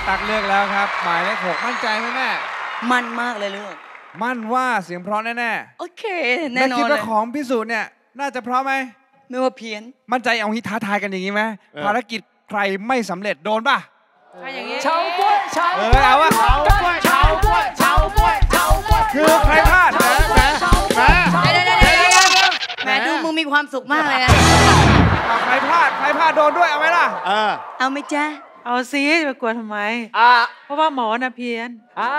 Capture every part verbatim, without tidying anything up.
ตักเลือกแล้วครับหมายเลขหกมั่นใจไหมแม่มั่นมากเลยลูกมั่นว่าเสียงเพราะแน่ๆโอเคแน่นอนเลยคิดว่าของพิสูจน์เนี่ยน่าจะเพราะไหมไม่ว่าเพี้ยนมั่นใจเอางี้ท้าทายกันอย่างนี้ไหมภารกิจใครไม่สำเร็จโดนป่ะอย่างนี้เฉาบ้วยเฉาเออเอาวะเฉาบ้วยเฉาบ้วยเฉาบ้วยเฉาบ้วยคือใครพลาดแหมแหมแหมแหมดูมึงมีความสุขมากเลยนะใครพลาดใครพลาดโดนด้วยเอาไหมล่ะเอาไหมจ๊ะเอาซิจะกลัวทำไมเพราะว่าหมอน่ะเพี้ยน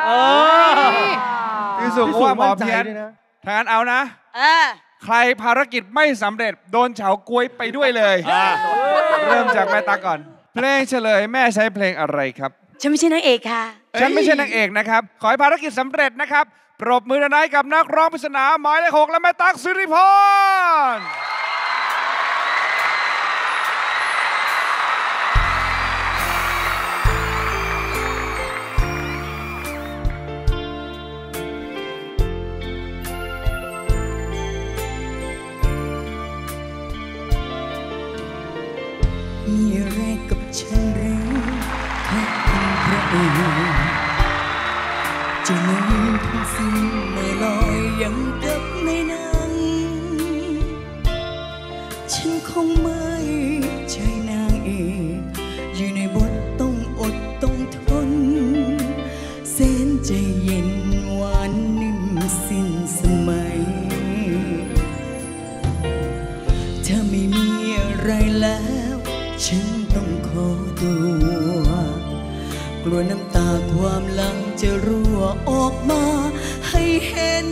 พี่สุว่าหมอเพี้ยนถ้างั้นเอานะใครภารกิจไม่สำเร็จโดนเฉาก๊วยไปด้วยเลยเริ่มจากแม่ตาก่อนเพลงเฉลยแม่ใช้เพลงอะไรครับฉันไม่ใช่นางเอกค่ะฉันไม่ใช่นางเอกนะครับขอให้ภารกิจสำเร็จนะครับปรบมือดังๆกับนักร้องปริศนาหมายเลขหกและแม่ตั๊กสิริพรมีอะไรกับฉันหรือแค่เป็นพระเอกจะไม่ทั้งสิ้นไม่ลอยยังกับในหนังฉันคงไม่ใช่นางเอกอยู่ในบทต้องอดต้องทนแสนใจเย็นหวานนิ่มสิ้นสมัยถ้าไม่มีอะไรแล้วฉันต้องขอตัวกลัวน้ำตาความหลังจะรั่วออกมาให้เห็น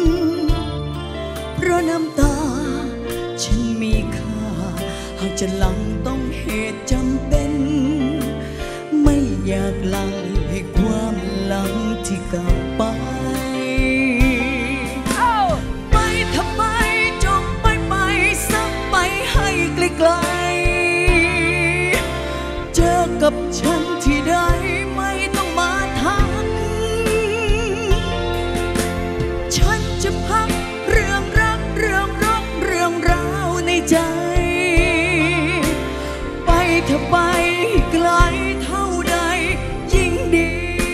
เพราะน้ำตาฉันมีค่าหากจะหลังต้องเหตุจำเป็นไม่อยากหลังให้ความหลังที่เก่าไปไปทำไมจงไปไปสักไปให้ไกลๆเจอกับฉันที่ใดไม่ต้องมาทักฉันจะพักเรื่องรักเรื่องรักเรื่องราวในใจไปเธอไปไกลเท่าใดยิ่งดี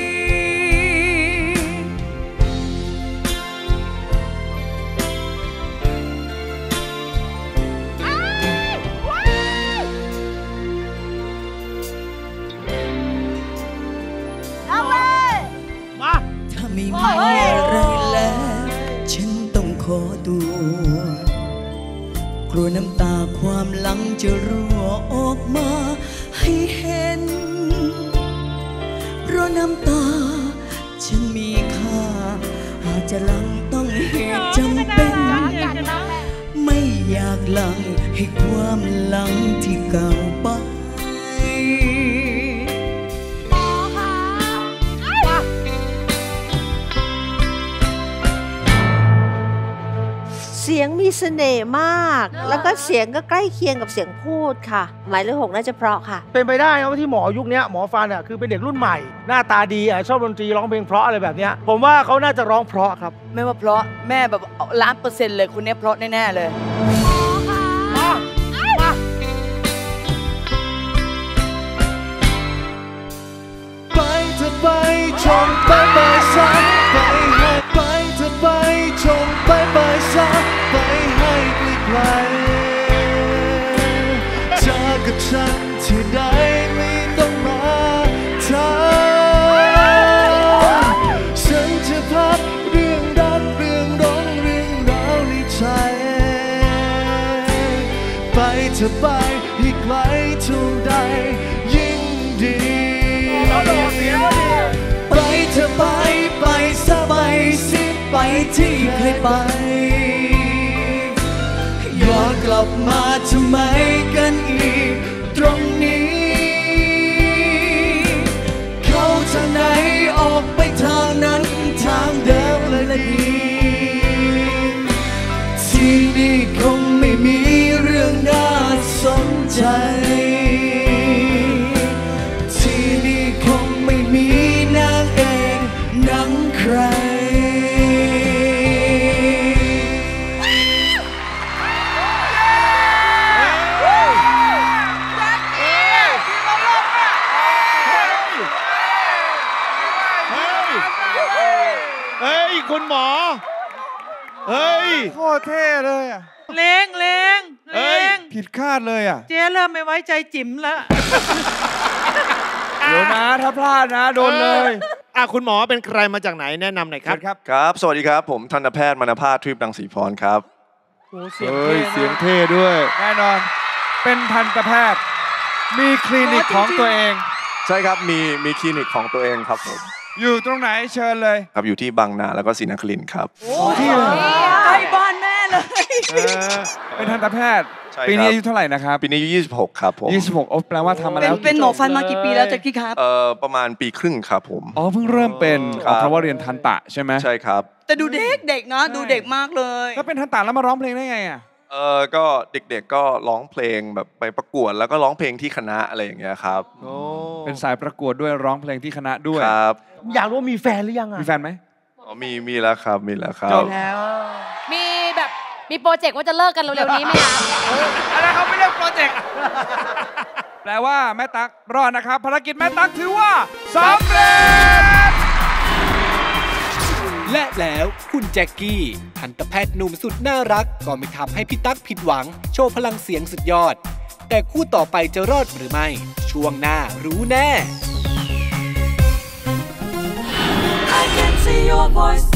ไม่มีอะไรแล้วฉันต้องขอตัวกลัวน้ำตาความหลังจะรั่วออกมาให้เห็นเพราะน้ำตาฉันมีค่าหากจะหลังต้องเหตุจำเป็นไม่อยากหลังให้ความหลังที่เก่าไปเสียงมีเสน่ห์มากแล้วก็เสียงก็ใกล้เคียงกับเสียงพูดค่ะหมายเลขหกน่าจะเพราะค่ะเป็นไปได้นะว่าที่หมอยุคนี้หมอฟันอ่ะคือเป็นเด็กรุ่นใหม่หน้าตาดีอ่ะชอบดนตรีร้องเพลงเพราะอะไรแบบนี้ผมว่าเขาน่าจะร้องเพราะครับไม่ว่าเพราะแม่แบบล้านเปอร์เซ็นต์เลยคุณเนี่ยเพราะแน่ๆเลยไปเธอไปชมไปไปซ้ำไปให้ไปเธอไปชมไปไปซ้ำไปให้ไกลๆเจอกับฉันที่ใดไม่ต้องมาถามฉันจะพักเรื่องรักเรื่องร้องเรื่องราวในใจไปเธอไปให้ไกลเท่าใดยิ่งดีไปเธอไปไปสบายสิไปที่เคยไปย้อนกลับมาทำไมกันอีกตรงนี้เข้าทางไหนออกไปทางนั้นทางเดิมเลยดีที่นี่คงไม่มีเรื่องน่าสนใจที่นี่คงไม่มีนางเอกหนังใครคุณหมอเฮ้ยโคตรเท่เลยอ่ะเลงเลงเลงผิดคาดเลยอ่ะเจ๊เริ่มไม่ไว้ใจจิ๋มแล้วเดี๋ยวนะถ้าพลาดนะโดนเลยอ่ะคุณหมอเป็นใครมาจากไหนแนะนำหน่อยครับครับครับสวัสดีครับผมทันตแพทย์มณภาสทวีปรังสีพรครับโอ้เสียงเท่เสียงเท่ด้วยแน่นอนเป็นทันตแพทย์มีคลินิกของตัวเองใช่ครับมีมีคลินิกของตัวเองครับผมอยู่ตรงไหนเชิญเลยครับอยู่ที่บางนาแล้วก็ศรีนครินทร์ครับโอ้ที่ใกล้บ้านแม่เลยเป็นทันตแพทย์ปีนี้อายุเท่าไหร่นะครับปีนี้อายุยี่สิบหกครับผมยี่สิบหกโอ้แปลว่าทำมาแล้วเป็นหมอฟันมากี่ปีแล้วแจ็คกี้ครับเอ่อประมาณปีครึ่งครับผมอ๋อเพิ่งเริ่มเป็นเพราะว่าเรียนทันตะใช่ไหมใช่ครับแต่ดูเด็กเด็กนะดูเด็กมากเลยแล้วเป็นทันตะแล้วมาร้องเพลงได้ไงอ่ะเออก็เด็กๆก็ร้องเพลงแบบไปประกวดแล้วก็ร้องเพลงที่คณะอะไรอย่างเงี้ยครับโอ้เป็นสายประกวดด้วยร้องเพลงที่คณะด้วยครับอยากรู้ว่ามีแฟนหรือยังอ่ะมีแฟนไหมอ๋อมีมีแล้วครับมีแล้วครับจบแล้วมีแบบมีโปรเจกต์ว่าจะเลิกกันเร็วๆนี้ไหมครับอะไรเขาไม่เรียกโปรเจกต์แปลว่าแม่ตั๊กรอดนะครับภารกิจแม่ตั๊กถือว่าสำเร็จและแล้วคุณแจ็คกี้ทันตแพทย์หนุ่มสุดน่ารักก็ไม่ทำให้พี่ตั๊กผิดหวังโชว์พลังเสียงสุดยอดแต่คู่ต่อไปจะรอดหรือไม่ช่วงหน้ารู้แน่ I can see your voice